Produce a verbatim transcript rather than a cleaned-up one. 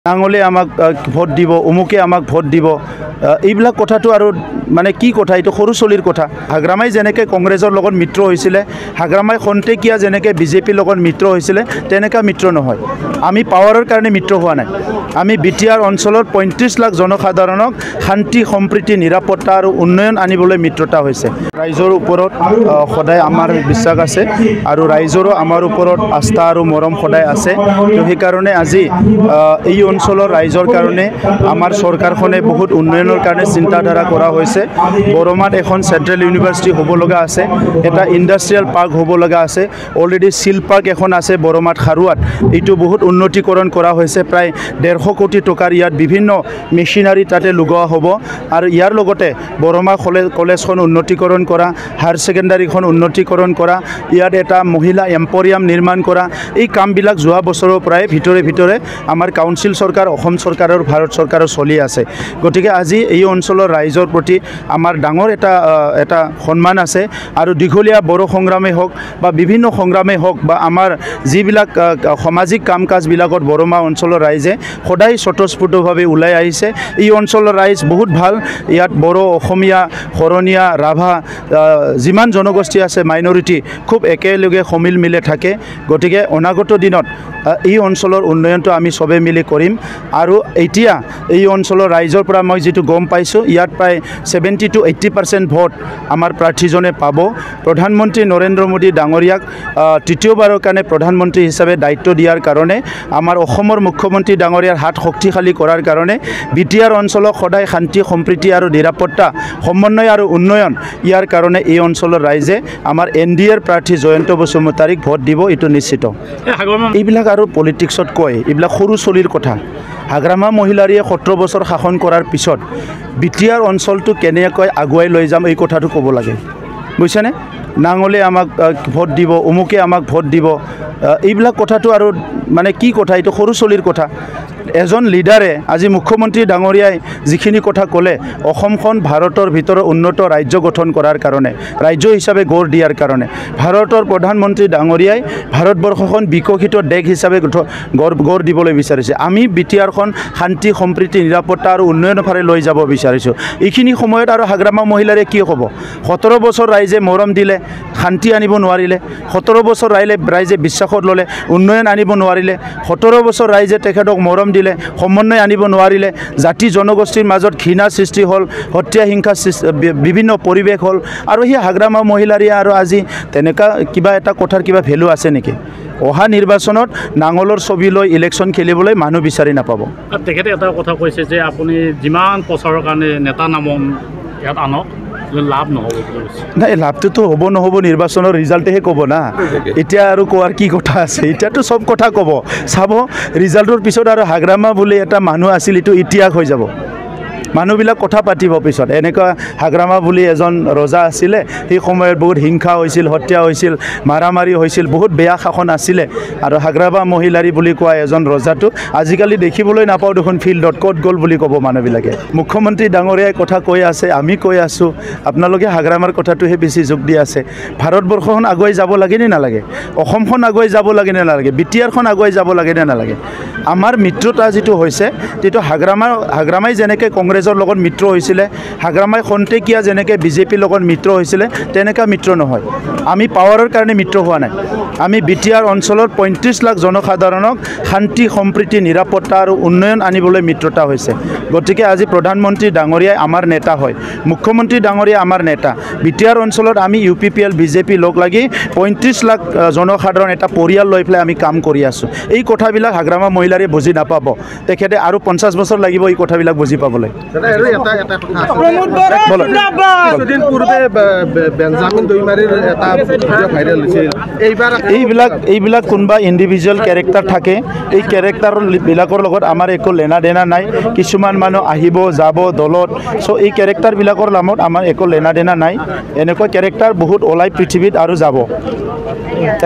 নাঙলে আমাক ভোট দিব উমুকে আমাক ভোট দিব এইবিলাক কথাটো আৰু মানে কি কথা এইটো সৰু চলিৰ কথা হাগ্ৰামাই যেনেকৈ কংগ্ৰেছৰ লগত মিত্ৰ হৈছিলে হাগ্ৰামাই খন্তেকীয়া যেনেকৈ বিজেপিৰ লগত মিত্ৰ হৈছিলে তেনেকা মিত্ৰ নহয় আমি পাৱাৰৰ কাৰণে মিত্ৰ হোৱা নাই আমি বিটিআৰ অঞ্চলৰ পঁয়ত্ৰিশ লাখ জনসাধাৰণক শান্তি সম্প্ৰীতি নিৰাপত্তা আৰু উন্নয়ন আনিবলৈ মিত্ৰতা হৈছে ৰাইজৰ ওপৰত সদায় আমাৰ বিশ্বাস আছে আৰু ৰাইজৰো আমাৰ ওপৰত আস্থা আৰু মৰম সদায় আছে তো সেইকাৰণে আজি এই অঞ্চলৰ ৰাইজৰ কাৰণে আমাৰ চৰকাৰখনে বহুত উন্নয়নৰ কাৰণে চিন্তাধাৰা কৰা হৈছে বৰমাত এখন চেণ্ট্ৰেল ইউনিভাৰ্চিটি হ'ব লগা আছে এটা ইণ্ডাষ্ট্ৰিয়েল পাৰ্ক হ'ব লগা আছে অলৰেডি চিল পাৰ্ক এখন আছে বৰমাত খাৰুৱাত এইটো বহুত উন্নতিকৰণ কৰা হৈছে প্ৰায় ডেৰশ কোটি টকাৰ ইয়াত বিভিন্ন মেচিনাৰী তাতে লগোৱা হ'ব আৰু ইয়াৰ লগতে বৰমা কলেজখন উন্নতিকৰণ কৰা হায়াৰ ছেকেণ্ডাৰীখন উন্নতিকৰণ কৰা ইয়াত এটা মহিলা এম্পৰিয়াম নিৰ্মাণ কৰা এই কামবিলাক যোৱা বছৰৰ পৰাই ভিতৰে ভিতৰে আমাৰ কাউন্সিল চৰকাৰ অসম চৰকাৰ আৰু ভাৰত চৰকাৰৰ চলি আছে গতিকে আজি এই অঞ্চলৰ ৰাইজৰ প্ৰতি আমাৰ ডাঙৰ এটা এটা সন্মান আছে আৰু দীঘলীয়া বড়ো সংগ্ৰামেই হওক বা বিভিন্ন সংগ্ৰামেই হওক বা আমাৰ যিবিলাক সামাজিক কাম কাজবিলাকত বৰমা অঞ্চলৰ ৰাইজে সদায় স্বতঃস্ফূৰ্তভাৱে ওলাই আহিছে এই অঞ্চলৰ ৰাইজ বহুত ভাল ইয়াত বড়ো অসমীয়া শৰণীয়া ৰাভা যিমান জনগোষ্ঠী আছে মাইনৰিটি খুব একেলগে সমিল মিলে থাকে গতিকে অনাগত দিনত এই অঞ্চলৰ উন্নয়নটো আমি সবে মিলি কৰিম আৰু এতিয়া এই অঞ্চলৰ ৰাইজৰ পৰা মই যেটো গম পাইছো ইয়াত প্ৰায় seventy to eighty percent vote আমাৰ প্ৰাৰ্থীজনে পাব প্ৰধানমন্ত্ৰী নৰেন্দ্ৰ মোদী ডাঙৰীয়াক তৃতীয়বাৰৰ কাৰণে প্ৰধানমন্ত্ৰী হিচাপে দায়িত্ব দিয়াৰ কাৰণে আমাৰ অসমৰ মুখ্যমন্ত্ৰী ডাঙৰীয়াৰ হাত শক্তিশালী কৰাৰ কাৰণে বিটিআৰ অঞ্চলক সদায় শান্তি সম্প্ৰীতি আৰু নিৰাপত্তা সমন্বয় আৰু উন্নয়ন ইয়াৰ কাৰণে এই অঞ্চলৰ ৰাইজে আমাৰ এনডিএৰ প্ৰাৰ্থী জয়ন্ত বসুমতাৰীক ভোট দিব এইটো নিশ্চিত এইবিলাক আৰু পলিটিক্সত কয় এইবিলাক সৰু চলিৰ কথা হাগ্ৰামা মহিলাৰীয়ে সত্তৰ বছৰ শাসন কৰাৰ পিছত বিটিআৰ অঞ্চলটো কেনেকৈ আগুৱাই লৈ যাম এই কথাটো ক'ব লাগে বুজিছেনে নাঙলে আমাক ভোট দিব উমুকে আমাক ভোট দিব এইবিলাক কথাটো আৰু মানে কি কথা এইটো সৰু চলিৰ কথা এজন লিডাৰে আজি মুখ্যমন্ত্ৰী ডাঙৰীয়াই যিখিনি কথা ক'লে অসমখন ভাৰতৰ ভিতৰত উন্নত ৰাজ্য গঠন কৰাৰ কাৰণে ৰাজ্য হিচাপে গঢ় দিয়াৰ কাৰণে ভাৰতৰ প্ৰধানমন্ত্ৰী ডাঙৰীয়াই ভাৰতবৰ্ষখন বিকশিত দেশ হিচাপে গঢ় গঢ় দিবলৈ বিচাৰিছে আমি বিটিআৰখন শান্তি সম্প্ৰীতি নিৰাপত্তা আৰু উন্নয়নৰ ফালে লৈ যাব বিচাৰিছোঁ এইখিনি সময়ত আৰু হাগ্ৰামা মহিলাৰে কি হ'ব সোতৰ বছৰ ৰাইজে মৰম দিলে শান্তি আনিব নোৱাৰিলে সোতৰ বছৰ ৰাইলে ৰাইজে বিশ্বাসত ল'লে উন্নয়ন আনিব নোৱাৰিলে সোতৰ বছৰ ৰাইজে তেখেতক মৰম দিলে সমন্বয় আনিব নোৱাৰিলে জাতি জনগোষ্ঠীৰ মাজত ঘৃণা সৃষ্টি হ'ল হত্যা হিংসা বিভিন্ন পৰিৱেশ হ'ল আৰু সেই হাগ্ৰামা মহিলাৰীয়ে আৰু আজি তেনেকুৱা কিবা এটা কথাৰ কিবা ভেলু আছে নেকি অহা নিৰ্বাচনত নাঙলৰ ছবি লৈ ইলেকশ্যন খেলিবলৈ মানুহ বিচাৰি নাপাব তেখেতে এটা কথা কৈছে যে আপুনি যিমান প্ৰচাৰৰ কাৰণে নেতা নামন ইয়াত আনক লাভ নহ'ব নাই লাভটোতো হ'ব নহ'ব নিৰ্বাচনৰ ৰিজাল্টেহে ক'ব না এতিয়া আৰু কোৱাৰ কি কথা আছে এতিয়াতো চব কথা ক'ব চাব ৰিজাল্টৰ পিছত আৰু হাগ্ৰামা বুলি এটা মানুহ আছিল এইটো ইতিহাস হৈ যাব মানুহবিলাক কথা পাতিব পিছত এনেকুৱা হাগ্ৰামা বুলি এজন ৰজা আছিলে সেই সময়ত বহুত হিংসা হৈছিল হত্যা হৈছিল মাৰামাৰি হৈছিল বহুত বেয়া শাসন আছিলে আৰু হাগ্ৰামা মহিলাৰী বুলি কোৱা এজন ৰজাটো আজিকালি দেখিবলৈ নাপাওঁ দেখোন ফিল্ডত ক'ত গ'ল বুলি ক'ব মানুহবিলাকে মুখ্যমন্ত্ৰী ডাঙৰীয়াই কথা কৈ আছে আমি কৈ আছোঁ আপোনালোকে হাগ্ৰামাৰ কথাটোহে বেছি যোগ দি আছে ভাৰতবৰ্ষখন আগুৱাই যাব লাগে নে নালাগে অসমখন আগুৱাই যাব লাগে নে নালাগে বিটিআৰখন আগুৱাই যাব লাগে নে নালাগে আমাৰ মিত্ৰতা যিটো হৈছে সেইটো হাগ্ৰামা হাগ্ৰামাই যেনেকৈ কংগ্ৰেছ লগত মিত্ৰ হৈছিলে হাগ্ৰামাই খন্তেকীয়া যেনেকৈ বিজেপিৰ লগত মিত্ৰ হৈছিলে তেনেকা মিত্ৰ নহয় আমি পাৱাৰৰ কাৰণে মিত্ৰ হোৱা নাই আমি বিটিআৰ অঞ্চলৰ পঁয়ত্ৰিশ লাখ জনসাধাৰণক শান্তি সম্প্ৰীতি নিৰাপত্তা আৰু উন্নয়ন আনিবলৈ মিত্ৰতা হৈছে গতিকে আজি প্ৰধানমন্ত্ৰী ডাঙৰীয়াই আমাৰ নেতা হয় মুখ্যমন্ত্ৰী ডাঙৰীয়া আমাৰ নেতা বিটিআৰ অঞ্চলত আমি U P P L BJP লগ লাগি পঁয়ত্ৰিশ লাখ জনসাধাৰণ এটা পৰিয়াল লৈ পেলাই আমি কাম কৰি আছোঁ এই কথাবিলাক হাগ্ৰামা মহিলাৰে বুজি নাপাব তেখেতে আৰু পঞ্চাছ বছৰ লাগিব এই কথাবিলাক বুজি পাবলৈ এইবিলাক এইবিলাক কোনোবা ইণ্ডিভিজুৱেল কেৰেক্টাৰ থাকে এই কেৰেক্টাৰবিলাকৰ লগত আমাৰ একো লেনা দেনা নাই কিছুমান মানুহ আহিব যাব দলত চ' এই কেৰেক্টাৰবিলাকৰ নামত আমাৰ একো লেনা দেনা নাই এনেকুৱা কেৰেক্টাৰ বহুত ওলাই পৃথিৱীত আৰু যাব